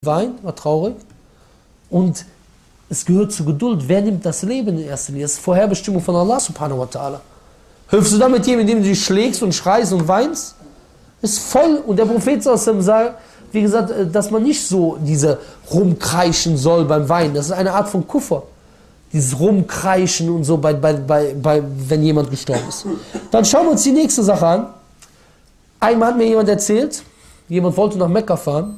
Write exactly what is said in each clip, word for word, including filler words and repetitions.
Wein, war traurig. Und es gehört zur Geduld. Wer nimmt das Leben in erster Linie? Das ist Vorherbestimmung von Allah subhanahu wa ta'ala. Hilfst du damit jemandem, indem du dich schlägst und schreist und weinst? Ist voll. Und der Prophet sagt, wie gesagt, dass man nicht so diese rumkreischen soll beim Weinen. Das ist eine Art von Kuffer. Dieses Rumkreischen und so, bei, bei, bei, bei, wenn jemand gestorben ist. Dann schauen wir uns die nächste Sache an. Einmal hat mir jemand erzählt, jemand wollte nach Mekka fahren.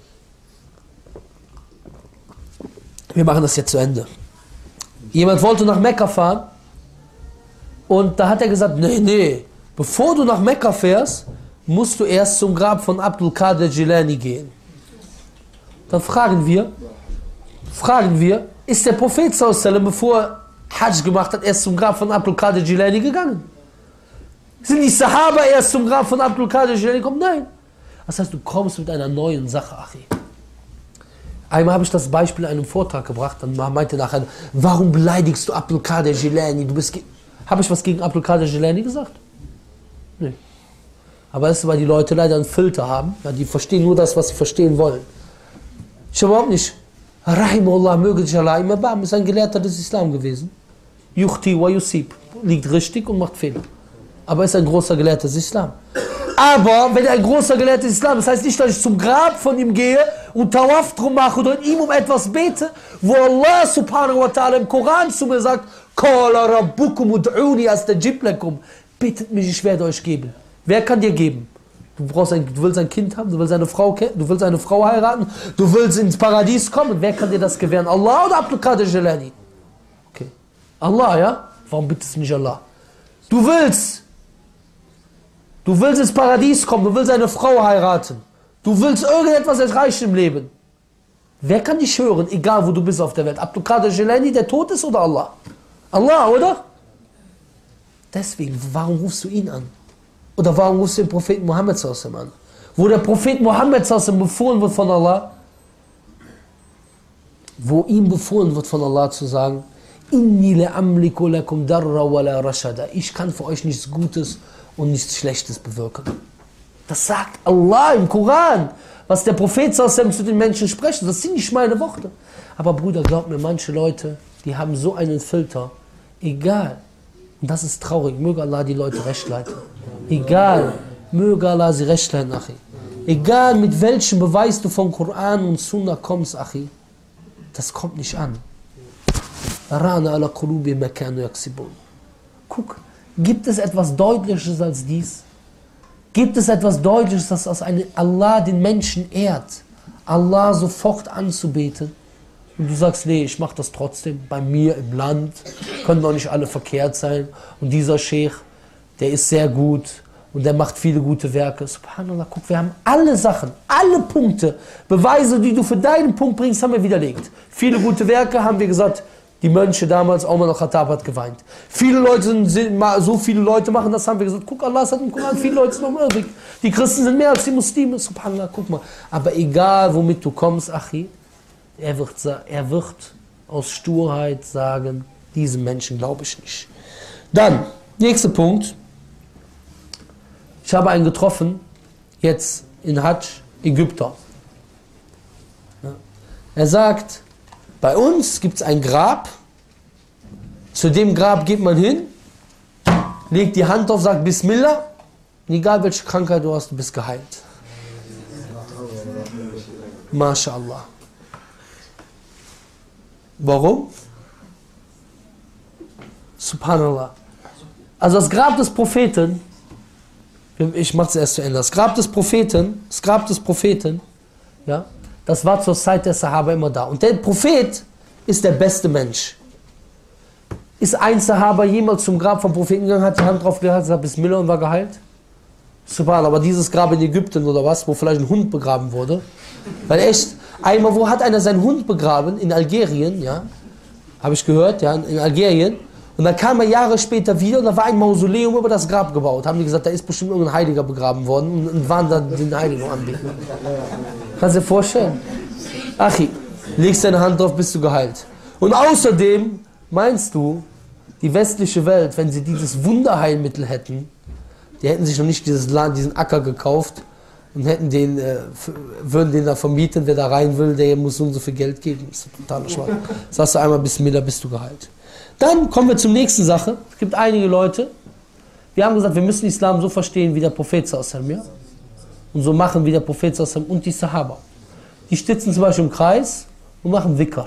Wir machen das jetzt zu Ende. Jemand wollte nach Mekka fahren und da hat er gesagt, nee, nee, bevor du nach Mekka fährst, musst du erst zum Grab von Abdul Qadir Jilani gehen. Dann fragen wir, fragen wir, ist der Prophet sallallahu alaihi wasallam, bevor er Hajj gemacht hat, erst zum Grab von Abdul Qadir Jilani gegangen? Sind die Sahaba erst zum Grab von Abdul Qadir Jilani gekommen? Nein. Das heißt, du kommst mit einer neuen Sache, Achi. Einmal habe ich das Beispiel in einem Vortrag gebracht, dann meinte nachher, warum beleidigst du Abdul Qadir Jilani? Du bist, habe ich was gegen Abdul Qadir Jilani gesagt? Nee. Aber das ist, weil die Leute leider einen Filter haben, ja, die verstehen nur das, was sie verstehen wollen. Ich habe überhaupt nicht, Rahimullah, möge dich Allah, Imam Bam ist ein Gelehrter des Islam gewesen. Yukhti wa Yusib, liegt richtig und macht Fehler. Aber er ist ein großer Gelehrter des Islam. Aber wenn er ein großer Gelehrter des Islam, das heißt nicht, dass ich zum Grab von ihm gehe und Tawaf drum mache oder ihm um etwas bete, wo Allah subhanahu wa ta'ala im Koran zu mir sagt, Qala rabbukum ud'uni astajib lakum. Betet mich, ich werde euch geben. Wer kann dir geben? Du, brauchst ein, du willst ein Kind haben, du willst eine Frau, du willst eine Frau heiraten, du willst ins Paradies kommen. Wer kann dir das gewähren? Allah oder Abdul Qadir Jilani? Okay. Allah, ja? Warum bittest du nicht Allah? Du willst Du willst ins Paradies kommen, du willst eine Frau heiraten. Du willst irgendetwas erreichen im Leben. Wer kann dich hören, egal wo du bist auf der Welt? Abdul Qadir Jilani, der tot ist, oder Allah? Allah, oder? Deswegen, warum rufst du ihn an? Oder warum rufst du den Propheten Muhammad sallallahu alaihi wasallam an? Wo der Prophet Muhammad sallallahu alaihi wasallam befohlen wird von Allah, wo ihm befohlen wird von Allah zu sagen, Inni la amliku lakum darra wa la rashada. Ich kann für euch nichts Gutes und nichts Schlechtes bewirken. Das sagt Allah im Koran, was der Prophet sallallahu alaihi wasallam zu den Menschen spricht. Das sind nicht meine Worte. Aber Bruder, glaub mir, manche Leute, die haben so einen Filter. Egal. Und das ist traurig. Möge Allah die Leute recht leiten. Egal. Möge Allah sie recht leiten, Achi. Egal mit welchem Beweis du von Koran und Sunnah kommst, Achi. Das kommt nicht an. Guck. Gibt es etwas Deutliches als dies? Gibt es etwas Deutliches, dass aus einem Allah den Menschen ehrt, Allah sofort anzubeten? Und du sagst, nee, ich mache das trotzdem bei mir im Land, können doch nicht alle verkehrt sein. Und dieser Sheikh, der ist sehr gut und der macht viele gute Werke. Subhanallah, guck, wir haben alle Sachen, alle Punkte, Beweise, die du für deinen Punkt bringst, haben wir widerlegt. Viele gute Werke haben wir gesagt, die Mönche damals, Umar al-Khattab hat geweint. Viele Leute sind, so viele Leute machen das, haben wir gesagt, guck, Allah hat im Koran, viele Leute sind noch übrig. Die Christen sind mehr als die Muslime, subhanallah, guck mal. Aber egal, womit du kommst, Achi, er wird, er wird aus Sturheit sagen, diesen Menschen glaube ich nicht. Dann, nächster Punkt. Ich habe einen getroffen, jetzt in Hajj, Ägypter. Er sagt, bei uns gibt es ein Grab, zu dem Grab geht man hin, legt die Hand auf, sagt Bismillah, und egal welche Krankheit du hast, du bist geheilt. MashaAllah. Warum? Subhanallah. Also das Grab des Propheten, ich mache es erst zu Ende, das Grab des Propheten, das Grab des Propheten, ja, das war zur Zeit der Sahaba immer da. Und der Prophet ist der beste Mensch. Ist ein Sahaba jemals zum Grab vom Propheten gegangen, hat die Hand drauf gehalten, sagt Bismillah und war geheilt? Subhanallah, aber dieses Grab in Ägypten oder was, wo vielleicht ein Hund begraben wurde, weil echt, einmal, wo hat einer seinen Hund begraben? In Algerien, ja, habe ich gehört, ja, in Algerien. Und dann kam er Jahre später wieder und da war ein Mausoleum über das Grab gebaut. Haben die gesagt, da ist bestimmt irgendein Heiliger begraben worden und waren da den Heiligen anbieten. Kannst du dir vorstellen? Achi, legst deine Hand drauf, bist du geheilt. Und außerdem, meinst du, die westliche Welt, wenn sie dieses Wunderheilmittel hätten, die hätten sich noch nicht dieses Land, diesen Acker gekauft und hätten den, äh, würden den da vermieten, wer da rein will, der muss so und so viel Geld geben. Das ist totaler Schwachsinn. Sagst du einmal Bismillah, bist du geheilt. Dann kommen wir zur nächsten Sache. Es gibt einige Leute, wir haben gesagt, wir müssen Islam so verstehen wie der Prophet sallallahu alaihi wasallam, ja? Und so machen wie der Prophet sallallahu alaihi wasallam und die Sahaba. Die sitzen zum Beispiel im Kreis und machen Dhikr.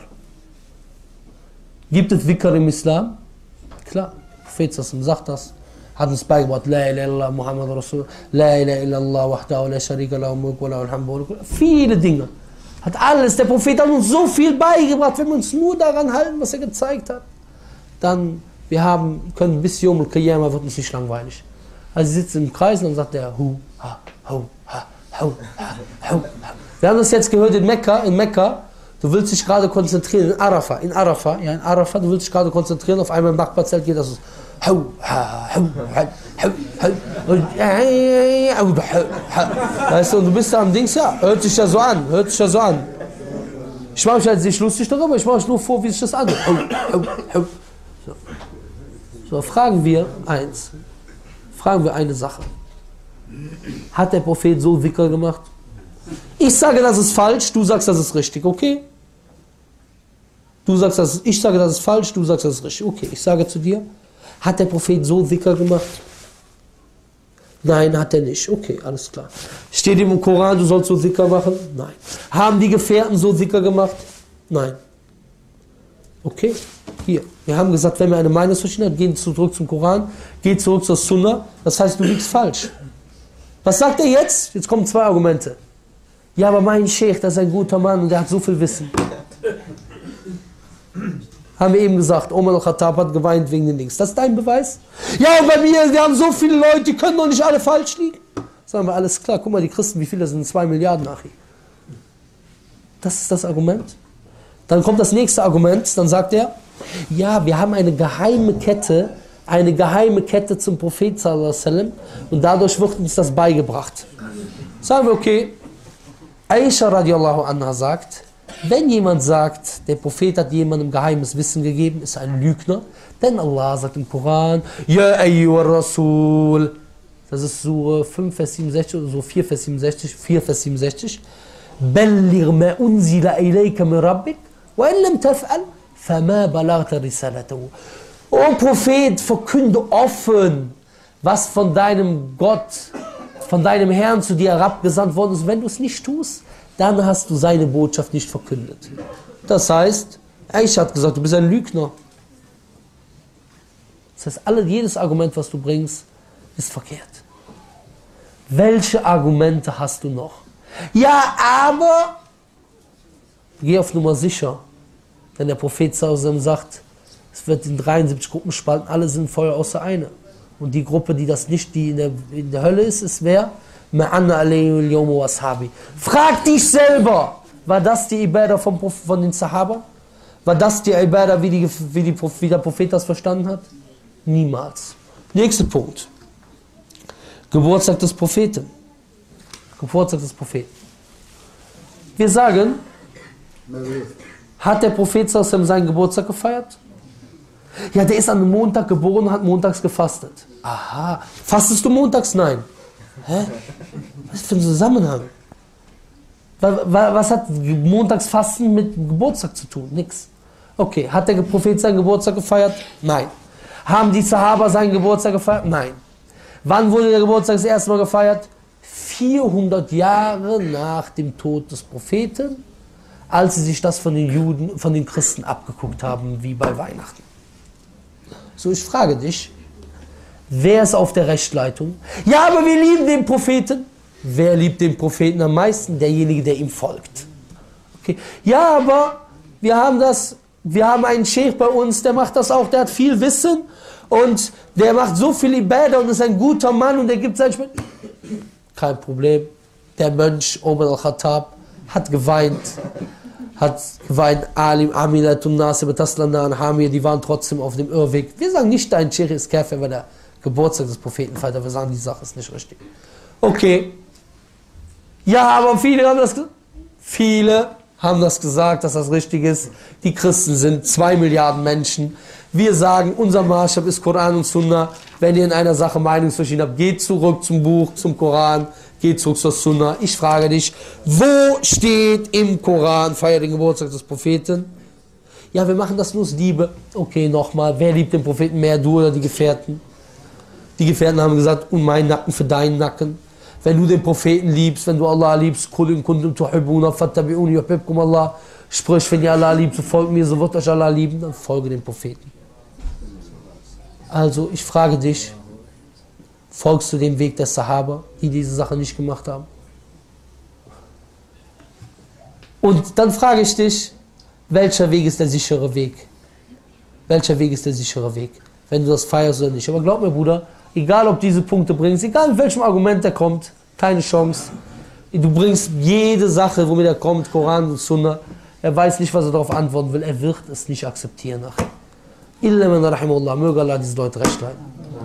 Gibt es Dhikr im Islam? Klar, der Prophet sallallahu alaihi wasallam sagt das. Hat uns beigebracht, La ilaha illallah, Muhammad Rasul, La ilaha illallah, wahdahu la sharika lahu mulk wa lahu alhamdu. Viele Dinge. Hat alles, der Prophet hat uns so viel beigebracht, wenn wir uns nur daran halten, was er gezeigt hat. Dann, wir haben, können bis Yom al-Qiyamah wird uns nicht langweilig. Also sie sitzen im Kreis und dann sagt er, hu, ha, hu, ha, hu, ha, hu, ha. Wir haben das jetzt gehört in Mekka, in Mekka, du willst dich gerade konzentrieren, in Arafah, in Arafah, ja, in Arafah, du willst dich gerade konzentrieren, auf einmal im Nachbarzelt geht das so, hu, ha, hu, ha, hu, ha, hu, ha. Weißt du, und du bist da am Dings, ja, hört sich ja so an, hört sich ja so an. Ich mache mich jetzt nicht lustig darüber, ich mache mich nur vor, wie sich das anhört. Hu, hu, hu. So. So, fragen wir eins, fragen wir eine Sache. Hat der Prophet so Dhikr gemacht? Ich sage, das ist falsch, du sagst, das ist richtig, okay? Du sagst, das ist, ich sage, das ist falsch, du sagst, das ist richtig, okay? Ich sage zu dir, hat der Prophet so Dhikr gemacht? Nein, hat er nicht, okay, alles klar. Steht im Koran, du sollst so Dhikr machen? Nein. Haben die Gefährten so Dhikr gemacht? Nein. Okay, hier. Wir haben gesagt, wenn wir eine Meinungsverschiedenheit haben, gehen zurück zum Koran, geh zurück zur Sunna, das heißt, du liegst falsch. Was sagt er jetzt? Jetzt kommen zwei Argumente. Ja, aber mein Sheikh, das ist ein guter Mann und der hat so viel Wissen. Haben wir eben gesagt, Omar al-Khattab hat geweint wegen den Dings. Das ist dein Beweis? Ja, und bei mir, wir haben so viele Leute, die können doch nicht alle falsch liegen. Sagen wir, alles klar, guck mal, die Christen, wie viele sind? Zwei Milliarden, Achi. Das ist das Argument. Dann kommt das nächste Argument, dann sagt er, ja, wir haben eine geheime Kette, eine geheime Kette zum Prophet sallallahu alaihi wasallam und dadurch wird uns das beigebracht. Sagen wir, okay, Aisha radiallahu anha sagt, wenn jemand sagt, der Prophet hat jemandem geheimes Wissen gegeben, ist er ein Lügner, denn Allah sagt im Koran, Ja ayyuhar Rasul, das ist Sure fünf, Vers siebenundsechzig oder so vier, Vers siebenundsechzig, vier, Vers siebenundsechzig, Belligh ma unzila ilayka min rabbik, wa in lam taf'al, fama balagta risalatahu. O Prophet, verkünde offen, was von deinem Gott, von deinem Herrn zu dir herabgesandt worden ist. Wenn du es nicht tust, dann hast du seine Botschaft nicht verkündet. Das heißt, Aisha hat gesagt, du bist ein Lügner. Das heißt, alle, jedes Argument, was du bringst, ist verkehrt. Welche Argumente hast du noch? Ja, aber geh auf Nummer sicher. Denn der Prophet sallallahu alaihi wasallam sagt, es wird in dreiundsiebzig Gruppen spalten, alle sind Feuer außer eine. Und die Gruppe, die das nicht, die in der, in der Hölle ist, ist wer? Ma'anna alayhi al-yawm wa ashabi. Frag dich selber, war das die Ibadah von, von den Sahaba? War das die Ibadah, wie, die, wie, die, wie der Prophet das verstanden hat? Niemals. Nächster Punkt. Geburtstag des Propheten. Geburtstag des Propheten. Wir sagen, hat der Prophet sallallahu alaihi wasallam seinen Geburtstag gefeiert? Ja, der ist an einem Montag geboren und hat montags gefastet. Aha. Fastest du montags? Nein. Hä? Was für ein Zusammenhang? Was hat Montagsfasten mit Geburtstag zu tun? Nix. Okay, hat der Prophet seinen Geburtstag gefeiert? Nein. Haben die Sahaba seinen Geburtstag gefeiert? Nein. Wann wurde der Geburtstag das erste Mal gefeiert? vierhundert Jahre nach dem Tod des Propheten, als sie sich das von den Juden, von den Christen abgeguckt haben, wie bei Weihnachten. So, ich frage dich, wer ist auf der Rechtleitung? Ja, aber wir lieben den Propheten. Wer liebt den Propheten am meisten? Derjenige, der ihm folgt. Okay. Ja, aber wir haben das, wir haben einen Sheikh bei uns, der macht das auch, der hat viel Wissen und der macht so viel Ibadah und ist ein guter Mann und der gibt sein Spiel. Kein Problem. Der Mönch Omar al-Khattab hat geweint, hat geweint, Alim, Amilatun, Nasib, Taslanan, Hamir, die waren trotzdem auf dem Irrweg. Wir sagen nicht, dein Sheikh ist Kafir, weil der Geburtstag des Propheten feiert, wir sagen, die Sache ist nicht richtig. Okay. Ja, aber viele haben das, viele haben das gesagt, dass das richtig ist. Die Christen sind zwei Milliarden Menschen. Wir sagen, unser Maßstab ist Koran und Sunna. Wenn ihr in einer Sache Meinungsverschiedenheit habt, geht zurück zum Buch, zum Koran, geh zurück zur Sunna. Ich frage dich, wo steht im Koran, feier den Geburtstag des Propheten? Ja, wir machen das nur aus Liebe. Okay, nochmal, wer liebt den Propheten mehr, du oder die Gefährten? Die Gefährten haben gesagt, und mein Nacken für deinen Nacken. Wenn du den Propheten liebst, wenn du Allah liebst, Allah, sprich, wenn ihr Allah liebt, so folgt mir, so wird euch Allah lieben, dann folge den Propheten. Also, ich frage dich, folgst du dem Weg der Sahaba, die diese Sache nicht gemacht haben? Und dann frage ich dich, welcher Weg ist der sichere Weg? Welcher Weg ist der sichere Weg? Wenn du das feierst oder nicht. Aber glaub mir, Bruder, egal ob diese Punkte bringst, egal mit welchem Argument der kommt, keine Chance. Du bringst jede Sache, womit er kommt, Koran und Sunna, er weiß nicht, was er darauf antworten will, er wird es nicht akzeptieren. Illa man rahimahullah, möge Allah diese Leute recht leiten.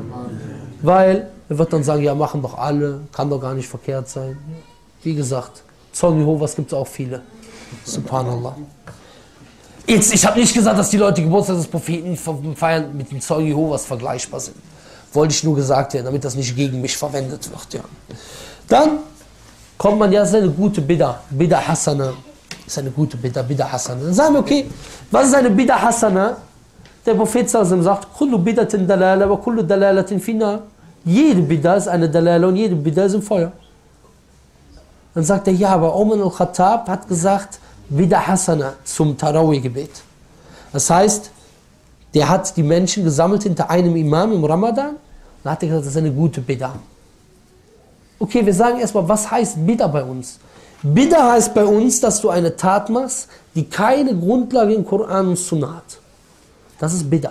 Weil er wird dann sagen, ja, machen doch alle, kann doch gar nicht verkehrt sein. Wie gesagt, Zeugen Jehovas gibt es auch viele. Subhanallah. Jetzt, ich habe nicht gesagt, dass die Leute die Geburtstag des Propheten feiern mit den Zeugen Jehovas vergleichbar sind. Wollte ich nur gesagt werden, damit das nicht gegen mich verwendet wird. Ja. Dann kommt man, ja, das ist eine gute Bid'a, Bid'a Hasana. Das ist eine gute Bid'a, Bid'a Hasana. Dann sagen wir, okay, was ist eine Bid'a Hasana? Der Prophet sagt, Kullu Bid'atin Dalala wa kullu Dalalatin finna. Jede Bid'a ist eine Dalala und jede Bid'a ist im Feuer. Dann sagt er, ja, aber Umar al-Khattab hat gesagt, Bid'a Hasana zum Tarawih-Gebet. Das heißt, der hat die Menschen gesammelt hinter einem Imam im Ramadan und hat gesagt, das ist eine gute Bid'a. Okay, wir sagen erstmal, was heißt Bid'a bei uns? Bid'a heißt bei uns, dass du eine Tat machst, die keine Grundlage im Koran und Sunna hat. Das ist Bid'a.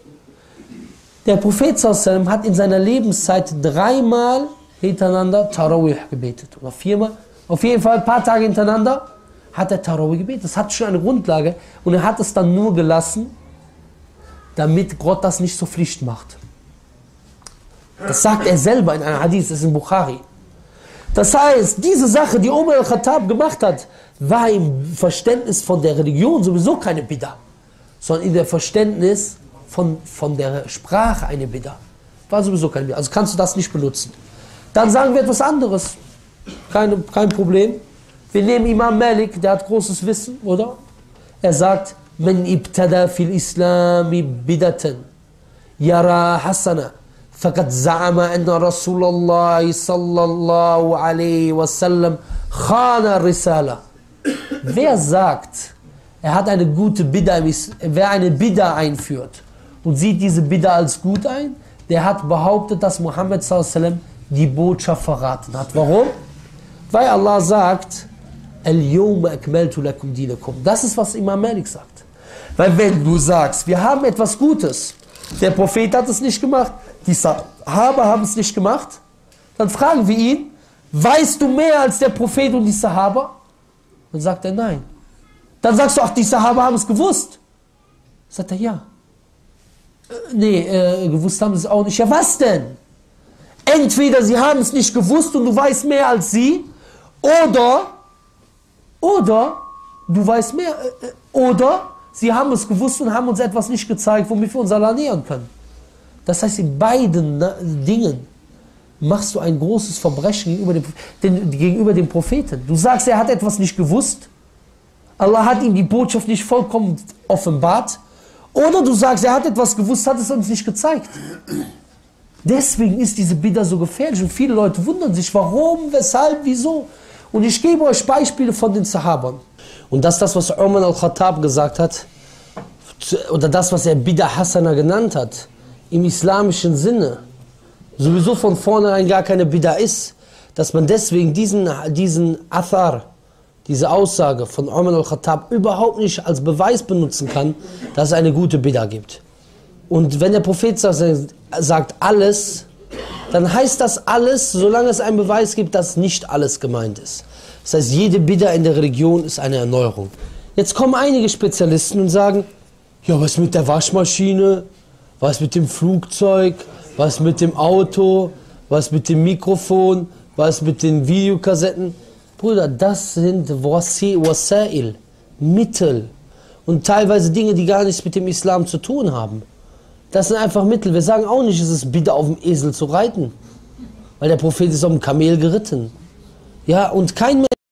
Der Prophet sallallahu alaihi wasallam hat in seiner Lebenszeit dreimal hintereinander Tarawih gebetet. Oder viermal. Auf jeden Fall ein paar Tage hintereinander hat er Tarawih gebetet. Das hat schon eine Grundlage. Und er hat es dann nur gelassen, damit Gott das nicht zur Pflicht macht. Das sagt er selber in einem Hadith, das ist in Bukhari. Das heißt, diese Sache, die Umar al-Khattab gemacht hat, war im Verständnis von der Religion sowieso keine Bid'a, sondern in der Verständnis von, von der Sprache eine Bid'a. War sowieso keine Bid'a. Also kannst du das nicht benutzen. Dann sagen wir etwas anderes. Keine, kein Problem. Wir nehmen Imam Malik, der hat großes Wissen, oder? Er sagt, Man ibtada fil Islami bidatan yara hasana faqad za'ama anna Rasulullah sallallahu alaihi wasallam khana risala. Wer sagt, er hat eine gute Bid'a, wer eine Bid'a einführt und sieht diese Bid'a als gut ein, der hat behauptet, dass Muhammad sallallahu alaihi wasallam die Botschaft verraten hat. Warum? Weil Allah sagt, Al-Yawma akmaltu lakum dinakum. Das ist, was Imam Malik sagt. Weil wenn du sagst, wir haben etwas Gutes, der Prophet hat es nicht gemacht, die Sahaba haben es nicht gemacht, dann fragen wir ihn, weißt du mehr als der Prophet und die Sahaba? Dann sagt er nein. Dann sagst du, ach, die Sahaba haben es gewusst. Sagt er ja. Äh, nee, äh, gewusst haben sie es auch nicht. Ja, was denn? Entweder sie haben es nicht gewusst und du weißt mehr als sie, oder, oder, du weißt mehr, äh, oder, sie haben es gewusst und haben uns etwas nicht gezeigt, womit wir uns Allah nähern können. Das heißt, in beiden Dingen machst du ein großes Verbrechen gegenüber dem, den, gegenüber dem Propheten. Du sagst, er hat etwas nicht gewusst, Allah hat ihm die Botschaft nicht vollkommen offenbart, oder du sagst, er hat etwas gewusst, hat es uns nicht gezeigt. Deswegen ist diese Bid'a so gefährlich und viele Leute wundern sich, warum, weshalb, wieso. Und ich gebe euch Beispiele von den Sahabern. Und das ist das, was Umar al-Khattab gesagt hat, oder das, was er Bid'a Hasana genannt hat, im islamischen Sinne, sowieso von vornherein gar keine Bid'a ist, dass man deswegen diesen, diesen Athar, diese Aussage von Umar al-Khattab überhaupt nicht als Beweis benutzen kann, dass es eine gute Bid'a gibt. Und wenn der Prophet sagt alles, dann heißt das alles, solange es einen Beweis gibt, dass nicht alles gemeint ist. Das heißt, jede Bid'a in der Religion ist eine Erneuerung. Jetzt kommen einige Spezialisten und sagen, ja, was mit der Waschmaschine, was mit dem Flugzeug, was mit dem Auto, was mit dem Mikrofon, was mit den Videokassetten. Brüder, das sind Wasail, Mittel und teilweise Dinge, die gar nichts mit dem Islam zu tun haben. Das sind einfach Mittel. Wir sagen auch nicht, es ist Bid'a auf dem Esel zu reiten, weil der Prophet ist auf dem Kamel geritten. Ja, und kein Mensch